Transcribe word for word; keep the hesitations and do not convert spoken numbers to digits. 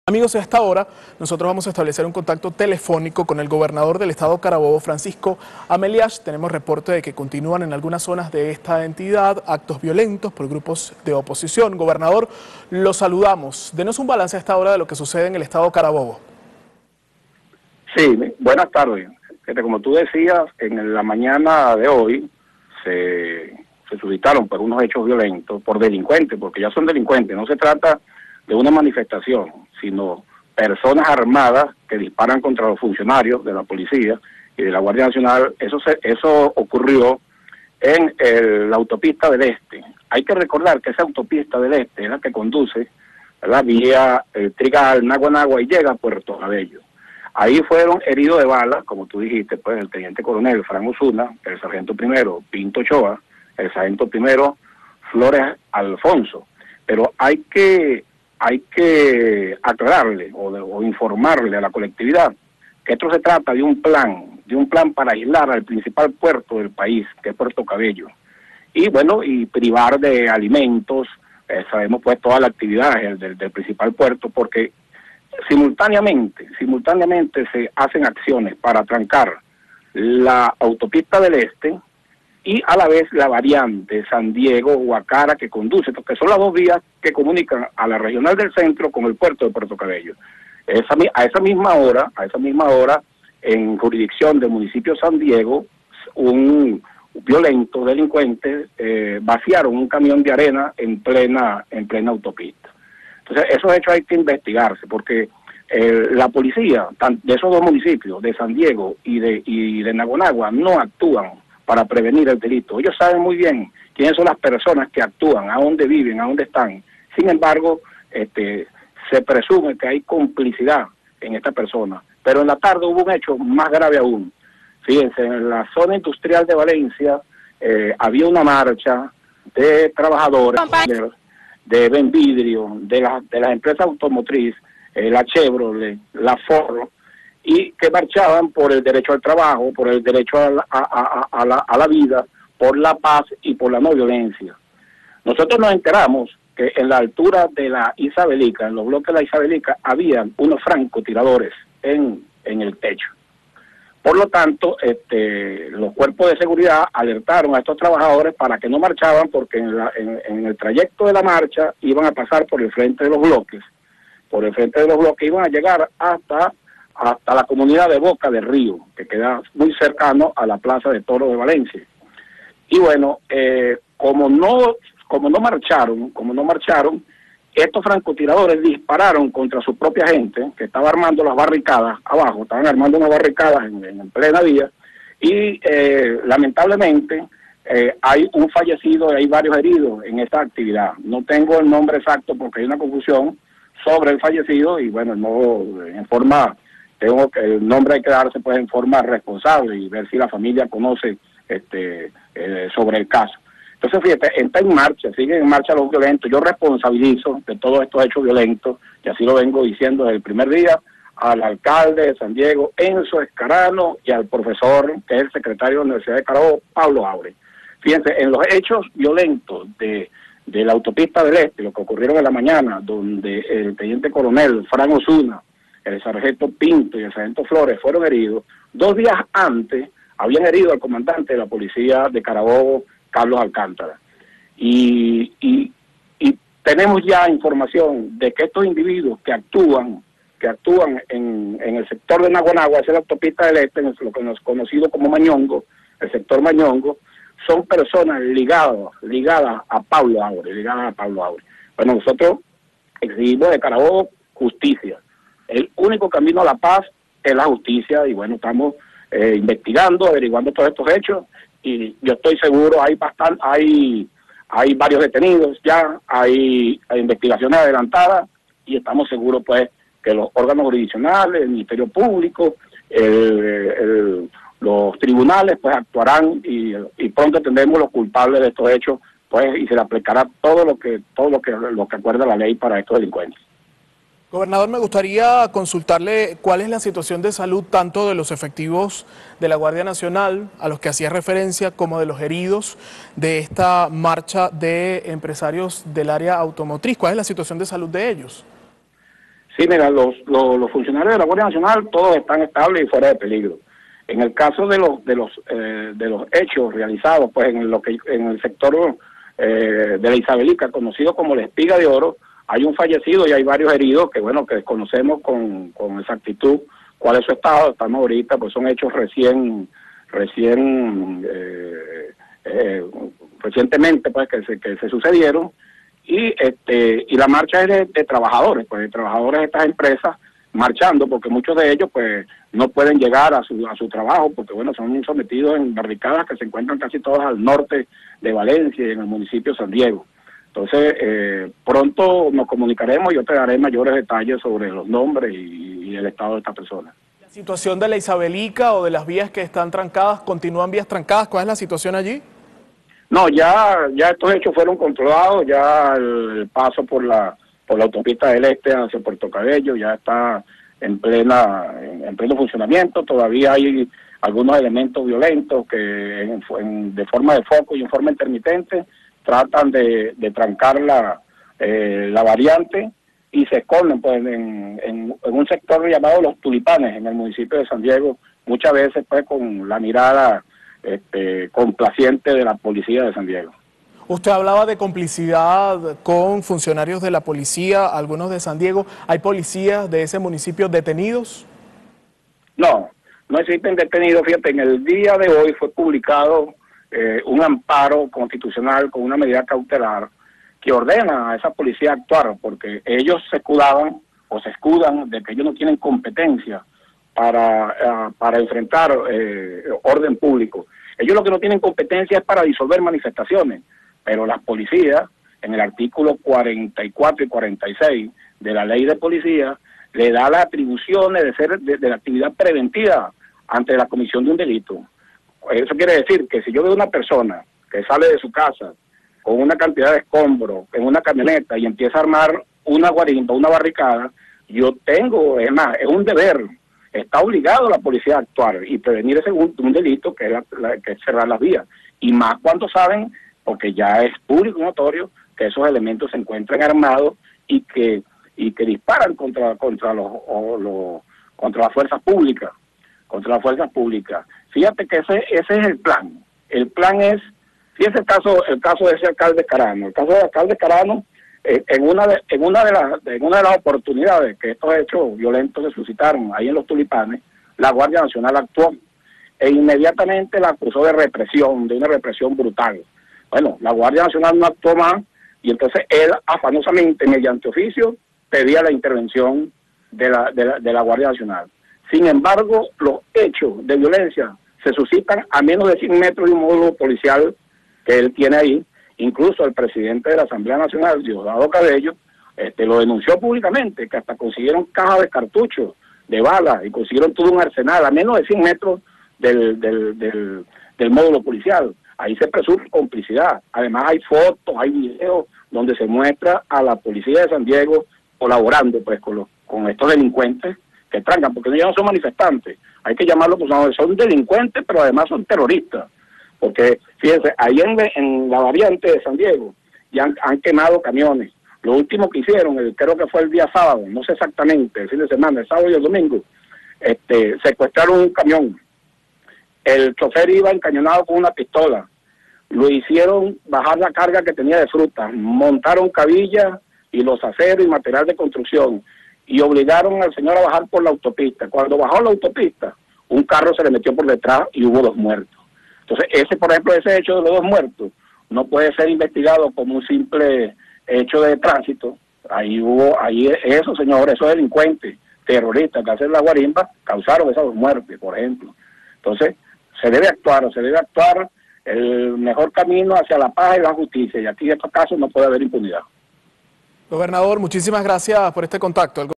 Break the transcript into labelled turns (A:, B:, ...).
A: Amigos, a esta hora nosotros vamos a establecer un contacto telefónico con el gobernador del estado Carabobo, Francisco Ameliash. Tenemos reporte de que continúan en algunas zonas de esta entidad actos violentos por grupos de oposición. Gobernador, lo saludamos. Denos un balance a esta hora de lo que sucede en el estado Carabobo.
B: Sí, buenas tardes. Como tú decías, en la mañana de hoy se, se suscitaron por unos hechos violentos, por delincuentes, porque ya son delincuentes. No se trata de una manifestación, sino personas armadas que disparan contra los funcionarios de la policía y de la Guardia Nacional. Eso se, eso ocurrió en el, la autopista del Este. Hay que recordar que esa autopista del Este es la que conduce la vía el Trigal, Naguanagua y llega a Puerto Cabello. Ahí fueron heridos de bala, como tú dijiste, pues el teniente coronel Fran Osuna, el sargento primero Pinto Ochoa, el sargento primero Flores Alfonso. Pero hay que hay que aclararle o, de, o informarle a la colectividad que esto se trata de un plan, de un plan para aislar al principal puerto del país, que es Puerto Cabello. Y bueno, y privar de alimentos, eh, sabemos pues toda la actividad del, del principal puerto, porque simultáneamente, simultáneamente se hacen acciones para trancar la autopista del Este y a la vez la variante San Diego-Guacara que conduce, que son las dos vías que comunican a la regional del centro con el puerto de Puerto Cabello. Esa, a esa misma hora, a esa misma hora, en jurisdicción del municipio San Diego, un violento delincuente eh, vaciaron un camión de arena en plena, en plena autopista. Entonces, esos hechos hay que investigarse, porque eh, la policía de esos dos municipios, de San Diego y de, y de Naguanagua, no actúan para prevenir el delito. Ellos saben muy bien quiénes son las personas que actúan, a dónde viven, a dónde están. Sin embargo, este, se presume que hay complicidad en esta persona. Pero en la tarde hubo un hecho más grave aún. Fíjense, en la zona industrial de Valencia eh, había una marcha de trabajadores de, de Benvidrio, de, la, de las empresas automotrices, eh, la Chevrolet, la Ford, y que marchaban por el derecho al trabajo, por el derecho a la, a, a, a, la, a la vida, por la paz y por la no violencia. Nosotros nos enteramos que en la altura de la Isabelica, en los bloques de la Isabelica, habían unos francotiradores en, en el techo. Por lo tanto, este, los cuerpos de seguridad alertaron a estos trabajadores para que no marchaban, porque en, la, en, en el trayecto de la marcha iban a pasar por el frente de los bloques. Por el frente de los bloques iban a llegar hasta... hasta la comunidad de Boca del Río, que queda muy cercano a la Plaza de Toros de Valencia. Y bueno, eh, como no como no marcharon, como no marcharon, estos francotiradores dispararon contra su propia gente, que estaba armando las barricadas abajo, estaban armando unas barricadas en, en plena vía, y eh, lamentablemente eh, hay un fallecido y hay varios heridos en esta actividad. No tengo el nombre exacto porque hay una confusión sobre el fallecido, y bueno, no en forma... Tengo que el nombre hay que darse pues en forma responsable y ver si la familia conoce este eh, sobre el caso. Entonces, fíjate, está en marcha, siguen en marcha los violentos. Yo responsabilizo de todos estos hechos violentos, y así lo vengo diciendo desde el primer día, al alcalde de San Diego, Enzo Escarano, y al profesor, que es el secretario de la Universidad de Carabobo, Pablo Aure. Fíjense, en los hechos violentos de, de la autopista del Este, lo que ocurrieron en la mañana, donde el teniente coronel Fran Osuna, el sargento Pinto y el sargento Flores fueron heridos, dos días antes habían herido al comandante de la policía de Carabobo, Carlos Alcántara. Y, y, y tenemos ya información de que estos individuos que actúan, que actúan en, en el sector de Naguanagua, esa es la autopista del Este, lo que nos conocido como Mañongo, el sector Mañongo, son personas ligadas, ligadas a Pablo Aure, ligadas a Pablo Aure. Bueno, nosotros exigimos de Carabobo justicia. El único camino a la paz es la justicia, y bueno, estamos eh, investigando, averiguando todos estos hechos, y yo estoy seguro, hay bastante, hay, hay varios detenidos ya, hay, hay investigaciones adelantadas, y estamos seguros pues que los órganos jurisdiccionales, el Ministerio Público, el, el, los tribunales pues actuarán, y, y pronto tendremos los culpables de estos hechos, pues, y se le aplicará todo lo que, todo lo que, lo que acuerda la ley para estos delincuentes.
A: Gobernador, me gustaría consultarle cuál es la situación de salud tanto de los efectivos de la Guardia Nacional, a los que hacía referencia, como de los heridos de esta marcha de empresarios del área automotriz. ¿Cuál es la situación de salud de ellos?
B: Sí, mira, los, los, los funcionarios de la Guardia Nacional todos están estables y fuera de peligro. En el caso de los de los eh, de los hechos realizados, pues en lo que en el sector eh, de la Isabelica, conocido como la Espiga de Oro, hay un fallecido y hay varios heridos que bueno que desconocemos con, con exactitud cuál es su estado. Estamos ahorita, pues son hechos recién recién eh, eh, recientemente pues que se que se sucedieron. Y este y la marcha es de, de trabajadores, pues de trabajadores de estas empresas marchando, porque muchos de ellos pues no pueden llegar a su a su trabajo, porque bueno, son sometidos en barricadas que se encuentran casi todas al norte de Valencia y en el municipio de San Diego. Entonces, eh, pronto nos comunicaremos y yo te daré mayores detalles sobre los nombres y, y el estado de estas personas.
A: ¿La situación de la Isabelica o de las vías que están trancadas, continúan vías trancadas? ¿Cuál es la situación allí?
B: No, ya ya estos hechos fueron controlados, ya el paso por la por la autopista del Este hacia Puerto Cabello ya está en plena en, en pleno funcionamiento. Todavía hay algunos elementos violentos que en, en, de forma de foco y en forma intermitente tratan de, de trancar la eh, la variante y se esconden pues en, en, en un sector llamado Los Tulipanes en el municipio de San Diego, muchas veces pues con la mirada Este, complaciente de la policía de San Diego.
A: Usted hablaba de complicidad con funcionarios de la policía, algunos de San Diego. ¿Hay policías de ese municipio detenidos?
B: No, no existen detenidos. Fíjate, en el día de hoy fue publicado eh, un amparo constitucional con una medida cautelar que ordena a esa policía actuar, porque ellos se escudaban o se escudan de que ellos no tienen competencia para, uh, para enfrentar eh, orden público. Ellos lo que no tienen competencia es para disolver manifestaciones, pero las policías, en el artículo cuarenta y cuatro y cuarenta y seis de la ley de policía, le da las atribuciones de ser de, de la actividad preventiva ante la comisión de un delito. Eso quiere decir que si yo veo una persona que sale de su casa con una cantidad de escombros en una camioneta y empieza a armar una guarimba, una barricada, yo tengo, es más, es un deber, está obligado la policía a actuar y prevenir ese un, un delito que es, la, la, que es cerrar las vías. Y más cuando saben, porque ya es público y notorio, que esos elementos se encuentran armados y que y que disparan contra contra los, o, los contra las fuerzas públicas, contra las fuerzas públicas. Fíjate que ese ese es el plan. El plan es, fíjese el caso el caso de ese alcalde Carano, el caso del alcalde Carano. En una de en una de las en una de las oportunidades que estos hechos violentos se suscitaron ahí en Los Tulipanes, la Guardia Nacional actuó e inmediatamente la acusó de represión, de una represión brutal. Bueno, la Guardia Nacional no actuó más y entonces él afanosamente, mediante oficio, pedía la intervención de la, de la, de la Guardia Nacional. Sin embargo, los hechos de violencia se suscitan a menos de cien metros de un módulo policial que él tiene ahí. Incluso el presidente de la Asamblea Nacional, Diosdado Cabello, este, lo denunció públicamente, que hasta consiguieron cajas de cartuchos, de balas, y consiguieron todo un arsenal a menos de cien metros del, del, del, del módulo policial. Ahí se presume complicidad. Además hay fotos, hay videos donde se muestra a la policía de San Diego colaborando pues con, los, con estos delincuentes que trancan, porque ellos no son manifestantes, hay que llamarlos como son delincuentes, pero además son terroristas. Porque, fíjense, ahí en, en la variante de San Diego ya han, han quemado camiones. Lo último que hicieron, el, creo que fue el día sábado, no sé exactamente, el fin de semana, el sábado y el domingo, este, secuestraron un camión. El chofer iba encañonado con una pistola. Lo hicieron bajar la carga que tenía de fruta. Montaron cabillas y los aceros y material de construcción. Y obligaron al señor a bajar por la autopista. Cuando bajó la autopista, un carro se le metió por detrás y hubo dos muertos. Entonces, ese, por ejemplo, ese hecho de los dos muertos no puede ser investigado como un simple hecho de tránsito. Ahí hubo, ahí esos señores, esos delincuentes, terroristas que hacen la guarimba, causaron esas dos muertes, por ejemplo. Entonces, se debe actuar, o se debe actuar el mejor camino hacia la paz y la justicia. Y aquí en estos casos no puede haber impunidad.
A: Gobernador, muchísimas gracias por este contacto.